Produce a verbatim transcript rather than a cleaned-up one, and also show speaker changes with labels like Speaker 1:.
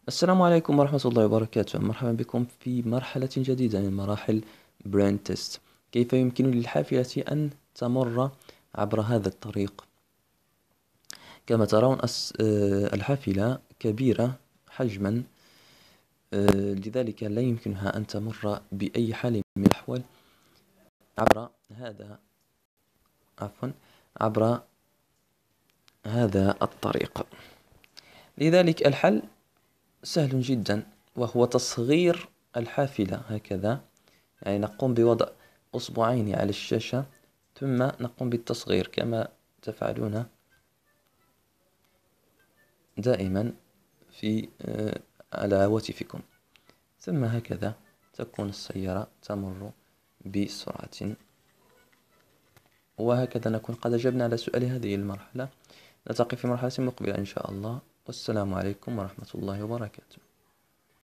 Speaker 1: السلام عليكم ورحمة الله وبركاته. مرحبا بكم في مرحلة جديدة من مراحل برين تيست. كيف يمكن للحافلة أن تمر عبر هذا الطريق؟ كما ترون أس- آه، الحافلة كبيرة حجما، آه، لذلك لا يمكنها أن تمر بأي حال من الأحوال عبر هذا عفوا عبر هذا الطريق. لذلك الحل سهل جدا، وهو تصغير الحافلة هكذا. يعني نقوم بوضع أصبعين على الشاشة، ثم نقوم بالتصغير كما تفعلون دائما في آه، على هواتفكم. ثم هكذا تكون السيارة تمر بسرعة. وهكذا نكون قد أجبنا على سؤال هذه المرحلة. نلتقي في مرحلة مقبلة إن شاء الله، والسلام عليكم ورحمة الله وبركاته.